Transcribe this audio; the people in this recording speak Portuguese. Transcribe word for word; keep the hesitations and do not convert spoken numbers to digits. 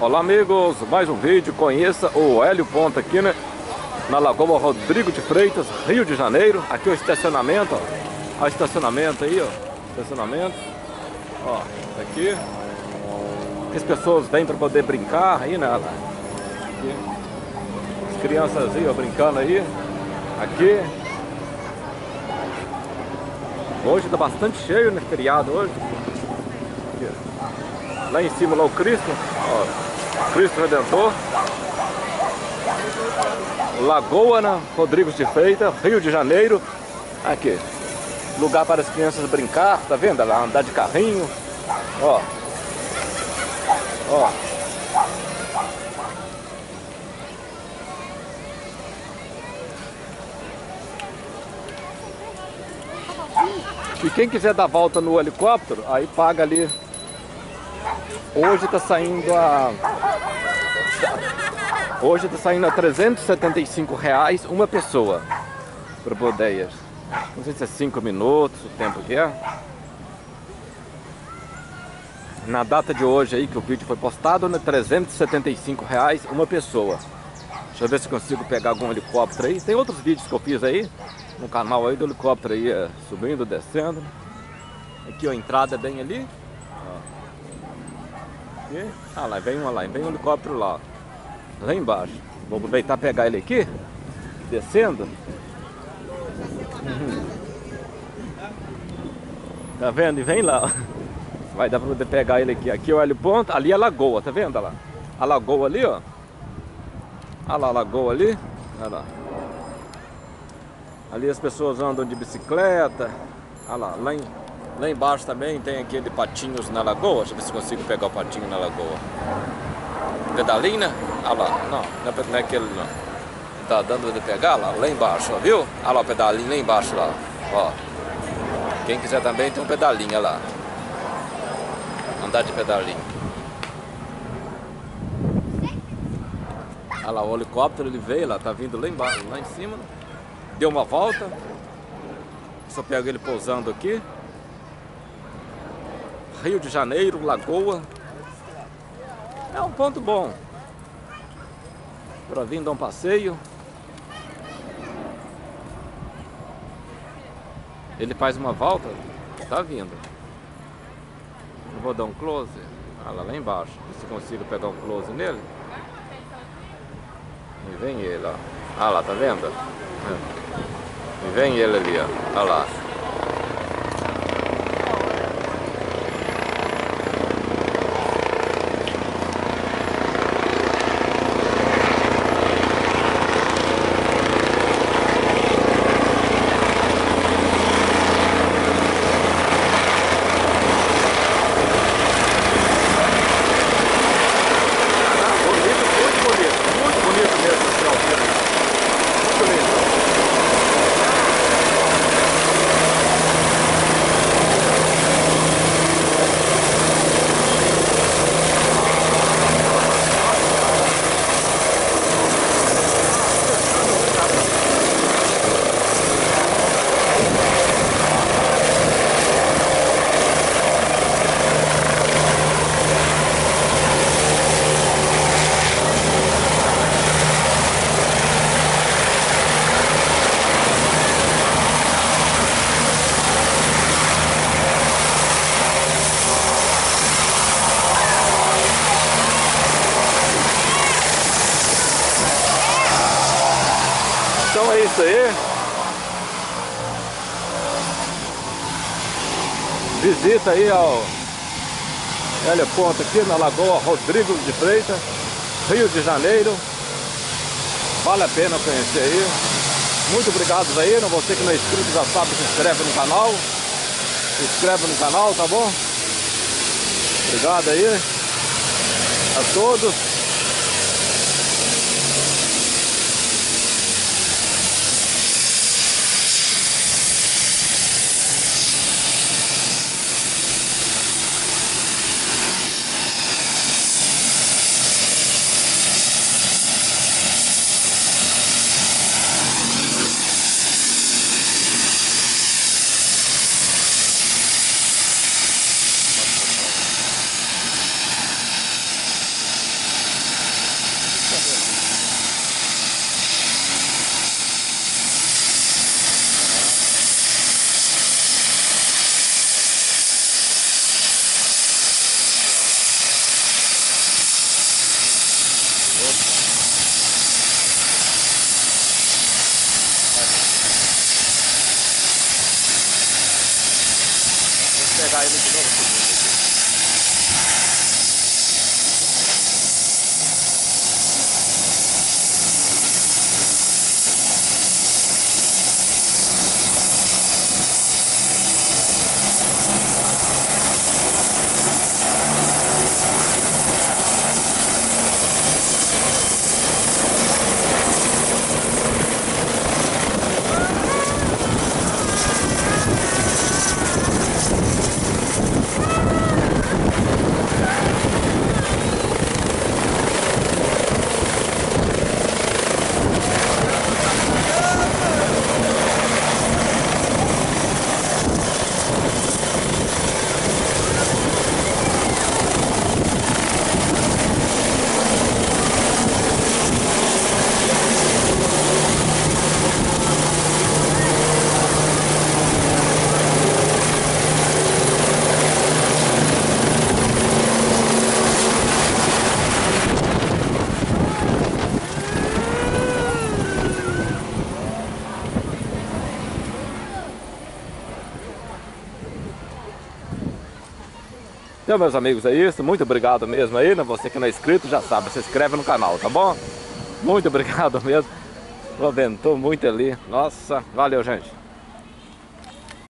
Olá amigos, mais um vídeo, conheça o Hélio Ponta aqui, né? Na Lagoa Rodrigo de Freitas, Rio de Janeiro. Aqui o estacionamento, ó. Olha o estacionamento aí, ó. Estacionamento. Ó, aqui. As pessoas vêm para poder brincar aí, né? Aqui. As crianças aí, ó, brincando aí. Aqui. Hoje tá bastante cheio, né? Feriado hoje. Aqui. Lá em cima, lá o Cristo, ó. Cristo Redentor. Lagoa, né? Rodrigo de Freitas, Rio de Janeiro. Aqui. Lugar para as crianças brincar, tá vendo? Lá andar de carrinho. Ó. Ó. E quem quiser dar volta no helicóptero, aí paga ali. Hoje tá saindo a... Hoje tá saindo a trezentos e setenta e cinco reais uma pessoa. Para poder. Não sei se é cinco minutos o tempo que é. Na data de hoje aí que o vídeo foi postado, né? trezentos e setenta e cinco reais uma pessoa. Deixa eu ver se consigo pegar algum helicóptero aí. Tem outros vídeos que eu fiz aí no canal aí do helicóptero aí, é, subindo, descendo. Aqui ó, a entrada é bem ali. Aqui. Ah lá, vem uma lá, vem um helicóptero lá. Lá embaixo. Vou aproveitar e pegar ele aqui. Descendo. Uhum. Tá vendo? E vem lá. Vai dar pra poder pegar ele aqui. Aqui é o Hélio Ponta. Ali é a lagoa, tá vendo? Olha lá. A lagoa ali, ó. Olha lá a lagoa ali. Olha lá. Ali as pessoas andam de bicicleta. Olha lá. Lá, em, lá embaixo também tem aquele patinhos na lagoa. Deixa eu ver se consigo pegar o patinho na lagoa. Pedalinho, né? Olha lá. Não, não é aquele não. Tá dando de pegar lá, lá embaixo, ó, viu? Olha lá o pedalinho lá embaixo lá. Ó. Quem quiser também tem um pedalinho, olha lá. Andar de pedalinho. Olha lá, o helicóptero ele veio lá, tá vindo lá embaixo, lá em cima. Deu uma volta. Só pego ele pousando aqui. Rio de Janeiro, Lagoa. É um ponto bom para vir dar um passeio. Ele faz uma volta, tá vindo. Eu vou dar um close. Olha lá, lá embaixo. Se consigo pegar um close nele. E vem ele, ó. Olha lá, tá vendo? E vem ele ali, ó. Olha lá. Então é isso aí. Visita aí ao Hélio Ponta aqui na Lagoa Rodrigo de Freitas, Rio de Janeiro. Vale a pena conhecer aí. Muito obrigado aí. Você que não é inscrito já sabe, se inscreve no canal. Se inscreve no canal, tá bom? Obrigado aí a todos. Então, meus amigos, é isso. Muito obrigado mesmo aí, né? Você que não é inscrito já sabe, se inscreve no canal, tá bom? Muito obrigado mesmo. Tô vendo, tô muito ali. Nossa, valeu, gente.